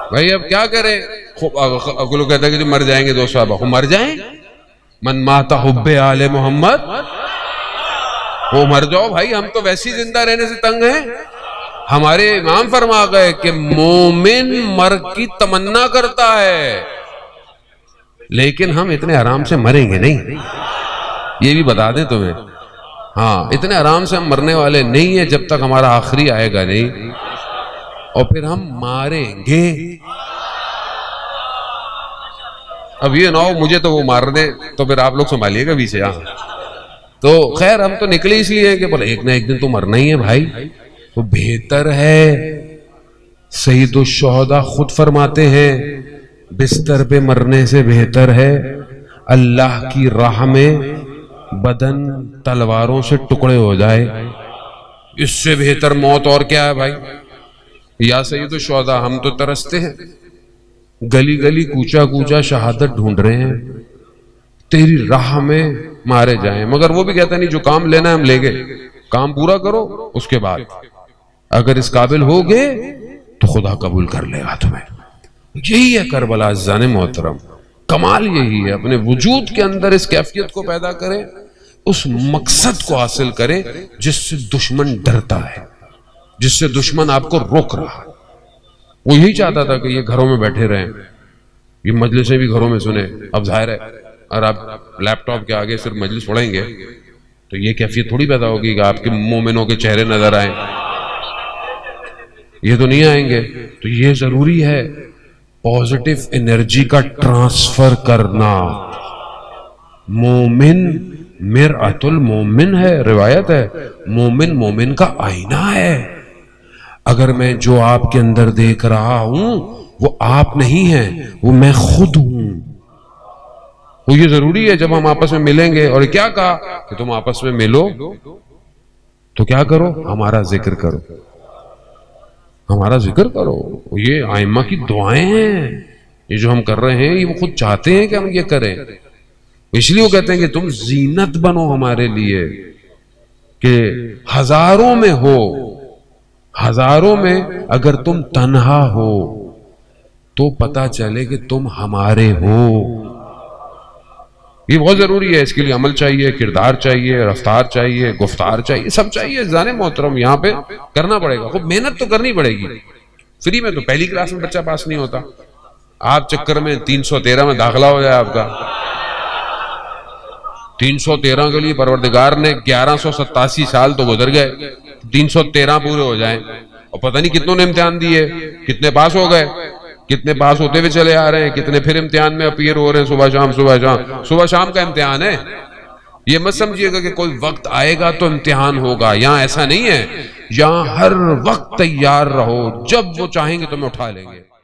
بھائی اب کیا کریں؟ لوگ کہتا ہے کہ جو مر جائیں گے دو صحابہ، مر جائیں؟ من مات حب آل محمد، وہ مر جاؤ بھائی، ہم تو ویسی زندہ رہنے سے تنگ ہیں۔ ہمارے امام فرما گئے کہ مومن مر کی تمنا کرتا ہے، لیکن ہم اتنے آرام سے مریں گے نہیں، یہ بھی بتا دیں تمہیں۔ ہاں، اتنے آرام سے ہم مرنے والے نہیں ہیں جب تک ہمارا آخری آئے گا نہیں، اور پھر ہم ماریں گے۔ اب یہ نہ ہو مجھے تو وہ مار دیں تو پھر آپ لوگ سنبھالیے گا پیچھے۔ تو خیر ہم تو نکلے اس لیے کہ بولے ایک نہ ایک دن تو مرنا ہی ہے بھائی، تو بہتر ہے۔ سید الشہداء خود فرماتے ہیں بستر پہ مرنے سے بہتر ہے اللہ کی راہ میں بدن تلواروں سے ٹکڑے ہو جائے، اس سے بہتر موت اور کیا ہے بھائی؟ یا سید الشہداء ہم تو ترستے ہیں، گلی گلی کوچا کوچا شہادت ڈھونڈ رہے ہیں، تیری راہ میں مارے جائیں، مگر وہ بھی کہتا نہیں جو کام لینا ہے ہم لے گئے، کام پورا کرو، اس کے بعد اگر اس قابل ہو گئے تو خدا قبول کر لے گا تمہیں۔ یہی ہے کربلا عزیزان محترم، کمال یہی ہے، اپنے وجود کے اندر اس کیفیت کو پیدا کریں، اس مقصد کو حاصل کریں جس سے دشمن ڈرتا ہے، جس سے دشمن آپ کو روک رہا ہے۔ وہ یہی چاہتا تھا کہ یہ گھروں میں بیٹھے رہیں، یہ مجلسیں بھی گھروں میں سنیں۔ اب ظاہر ہے اور آپ لیپ ٹاپ کے آگے صرف مجلس پڑھیں گے تو یہ کیفیت تھوڑی پیدا ہوگی کہ آپ کے مومنوں کے چہرے نظر آئیں، یہ تو نہیں آئیں گے۔ تو یہ ضروری ہے پازیٹیو انرجی کا ٹرانسفر کرنا۔ مومن مرآت المومن ہے، روایت ہے مومن مومن کا آئینہ ہے۔ اگر میں جو آپ کے اندر دیکھ رہا ہوں وہ آپ نہیں ہیں، وہ میں خود ہوں۔ وہ یہ ضروری ہے جب ہم آپس میں ملیں گے، اور کیا کہا کہ تم آپس میں ملو تو کیا کرو؟ ہمارا ذکر کرو، ہمارا ذکر کرو۔ یہ ائمہ کی دعائیں ہیں، یہ جو ہم کر رہے ہیں یہ وہ خود چاہتے ہیں کہ ہم یہ کریں، اس لیے وہ کہتے ہیں کہ تم زینت بنو ہمارے لیے، کہ ہزاروں میں ہو، ہزاروں میں اگر تم تنہا ہو تو پتہ چلے کہ تم ہمارے ہو۔ یہ بہت ضروری ہے، اس کے لیے عمل چاہیے، کردار چاہیے، رفتار چاہیے، گفتار چاہیے، سب چاہیے۔ جانے محترم یہاں پہ کرنا پڑے گا، خوب محنت تو کرنی پڑے گی۔ فری میں تو پہلی کلاس میں بچہ پاس نہیں ہوتا، آپ چکر میں 313 میں داخلہ ہو جائے آپ کا۔ 313 کے لیے پروردگار نے 1187 سال تو گزر گئے، 313 پورے ہو جائیں، اور پتہ نہیں کتنوں نے امتحان دیے، کتنے پاس ہو گئے، کتنے پاس ہوتے ہوئے چلے آ رہے ہیں، کتنے پھر امتحان میں اپیئر ہو رہے ہیں، صبح شام صبح شام صبح شام کا امتحان ہے۔ یہ مت سمجھیے گا کہ کوئی وقت آئے گا تو امتحان ہوگا، یہاں ایسا نہیں ہے، یہاں ہر وقت تیار رہو، جب وہ چاہیں گے تمہیں اٹھا لیں گے۔